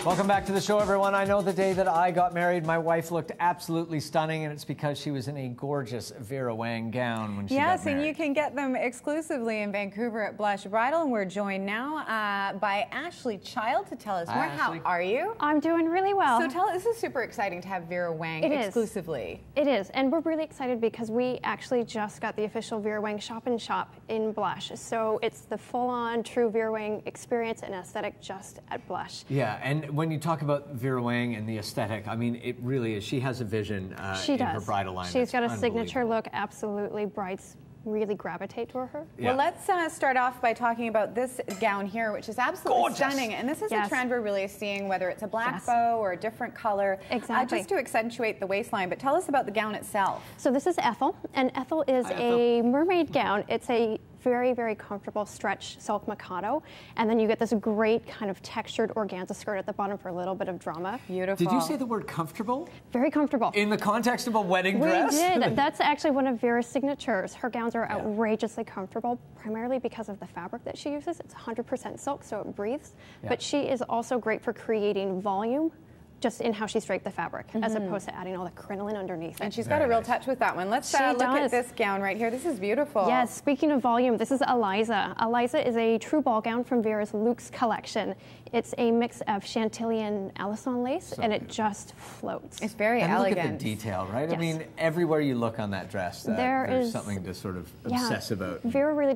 Welcome back to the show, everyone. I know the day that I got married, my wife looked absolutely stunning, and it's because she was in a gorgeous Vera Wang gown when she got married. Yes, and you can get them exclusively in Vancouver at Blush Bridal, and we're joined now by Ashley Child to tell us more. How are you? I'm doing really well. So this is super exciting to have Vera Wang exclusively. It is, and we're really excited because we actually just got the official Vera Wang shop-in-shop in Blush. So it's the full-on true Vera Wang experience and aesthetic just at Blush. Yeah, and when you talk about Vera Wang and the aesthetic, I mean, it really is. She has a vision in her bridal line. She's got a signature look. Absolutely, brides really gravitate toward her. Yeah. Well, let's start off by talking about this gown here, which is absolutely stunning. And this is a trend we're really seeing, whether it's a black bow or a different color, just to accentuate the waistline. But tell us about the gown itself. So this is Ethel, and Ethel is a mermaid gown. It's a very, very comfortable stretch silk macado, and then you get this great kind of textured organza skirt at the bottom for a little bit of drama. Beautiful. Did you say the word comfortable? Very comfortable. In the context of a wedding dress? We did. That's actually one of Vera's signatures. Her gowns are outrageously comfortable, primarily because of the fabric that she uses. It's 100% silk, so it breathes. But she is also great for creating volume, just in how she draped the fabric, as opposed to adding all the crinoline underneath it. And she's got a real touch with that one. Let's look at this gown right here. This is beautiful. Yes, speaking of volume, this is Eliza. Eliza is a true ball gown from Vera's Luxe collection. It's a mix of Chantilly and Alisson lace, and it just floats. It's very elegant. Look at the detail, right? I mean, everywhere you look on that dress, there's something to sort of obsess about. Vera really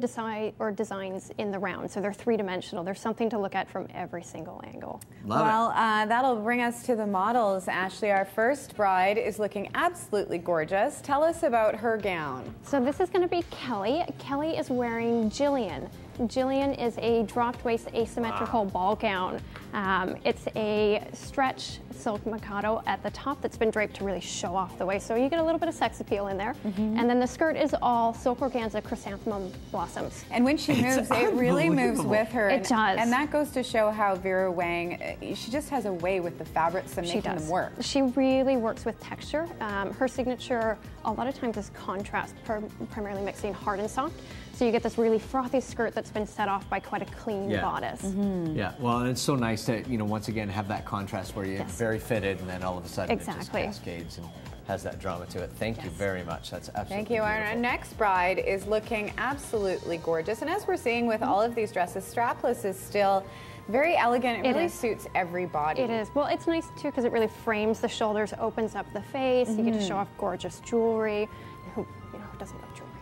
designs in the round, so they're three-dimensional. There's something to look at from every single angle. Love it. That'll bring us to the models. Ashley, our first bride is looking absolutely gorgeous. Tell us about her gown. So this is going to be Kelly. Kelly is wearing Jillian. Jillian is a dropped waist asymmetrical ball gown. It's a stretch silk macado at the top that's been draped to really show off the waist, so you get a little bit of sex appeal in there. And then the skirt is all silk organza chrysanthemum blossoms. And when she moves, it really moves with her. It does. And that goes to show how Vera Wang, she just has a way with the fabrics and making them work. She really works with texture. Her signature a lot of times is contrast, primarily mixing hard and soft. So you get this really frothy skirt that's been set off by quite a clean bodice. Yeah, well, and it's so nice to, once again, have that contrast where you're very fitted and then all of a sudden it just cascades and has that drama to it. Thank you very much. That's absolutely beautiful. Our next bride is looking absolutely gorgeous. And as we're seeing with all of these dresses, strapless is still very elegant. It really suits every body. It is. Well, it's nice too because it really frames the shoulders, opens up the face. You get to show off gorgeous jewelry. Who doesn't love jewelry?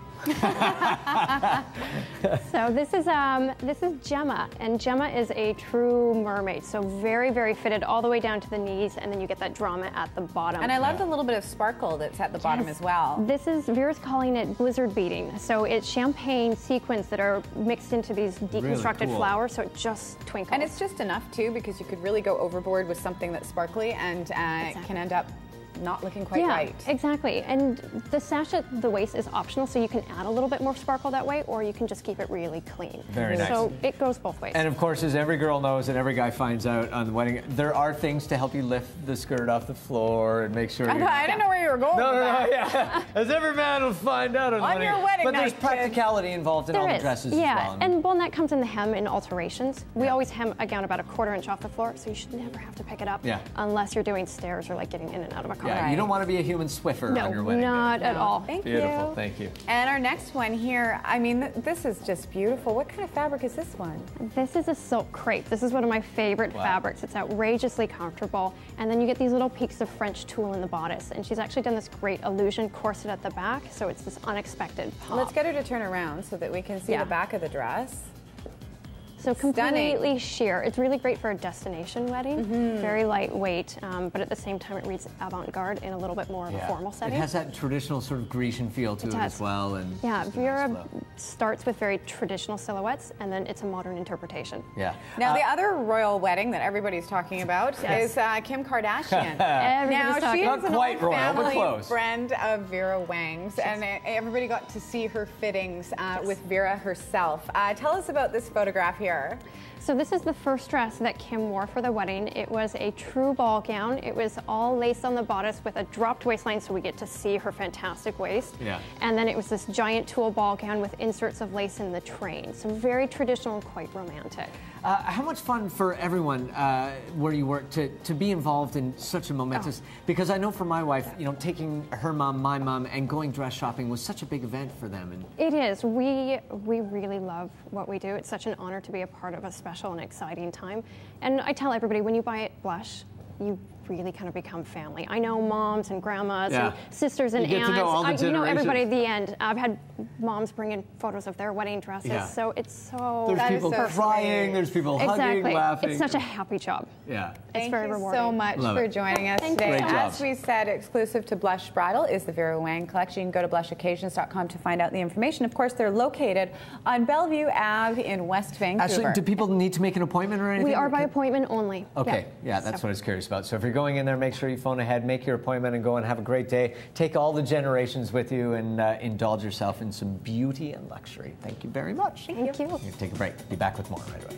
So this is Gemma, and Gemma is a true mermaid. So very, very fitted all the way down to the knees, and then you get that drama at the bottom. And I love the little bit of sparkle that's at the bottom as well. This is, Vera's calling it blizzard beading. So it's champagne sequins that are mixed into these deconstructed flowers, so it just twinkles. And it's just enough too, because you could really go overboard with something that's sparkly and can end up not looking quite right. Exactly. And the sash at the waist is optional, so you can add a little bit more sparkle that way, or you can just keep it really clean. Very nice. So it goes both ways. And of course, as every girl knows and every guy finds out on the wedding, there are things to help you lift the skirt off the floor and make sure I didn't know where you were going with that. Yeah. As every man will find out on your wedding But night, there's practicality involved in all the dresses as well. And that comes in the hem in alterations. We always hem a gown about a quarter inch off the floor, so you should never have to pick it up unless you're doing stairs or like getting in and out of a car. Yeah, you don't want to be a human Swiffer on your wedding day. Not at all. Beautiful, thank you. And our next one here, I mean, this is just beautiful. What kind of fabric is this one? This is a silk crepe. This is one of my favorite fabrics. It's outrageously comfortable. And then you get these little peaks of French tulle in the bodice. And she's actually done this great illusion corset at the back, so it's this unexpected pop. Let's get her to turn around so that we can see the back of the dress. So completely sheer. It's really great for a destination wedding. Very lightweight, but at the same time it reads avant-garde in a little bit more of a formal setting. It has that traditional sort of Grecian feel to it as well. And Vera starts with very traditional silhouettes, and then it's a modern interpretation. Now the other royal wedding that everybody's talking about is Kim Kardashian. Now she is an old family friend of Vera Wang's, and everybody got to see her fittings with Vera herself. Tell us about this photograph here here? So this is the first dress that Kim wore for the wedding. It was a true ball gown. It was all lace on the bodice with a dropped waistline, so we get to see her fantastic waist. Yeah. And then it was this giant tulle ball gown with inserts of lace in the train. So very traditional and quite romantic. How much fun for everyone where you work to be involved in such a momentous, because I know for my wife, you know, taking her mom, my mom, and going dress shopping was such a big event for them. And it is. We really love what we do. It's such an honor to be a part of a special and exciting time. And I tell everybody, when you buy it Blush, you really kind of become family. I know moms and grandmas and sisters and aunts. You know everybody at the end. I've had moms bring in photos of their wedding dresses, so it's so... There's people crying, there's people hugging, laughing. It's such a happy job. Yeah. It's very rewarding. Thank you so much for joining us today. As we said, exclusive to Blush Bridal is the Vera Wang collection. You can go to blushoccasions.com to find out the information. Of course, they're located on Bellevue Ave in West Vancouver. Actually, do people need to make an appointment or anything? We are by appointment only. Okay, yeah, that's what I was curious about. So if you're going in there, make sure you phone ahead, make your appointment, and go and have a great day. Take all the generations with you and indulge yourself in some beauty and luxury. Thank you very much. Thank you. Take a break. Be back with more right away.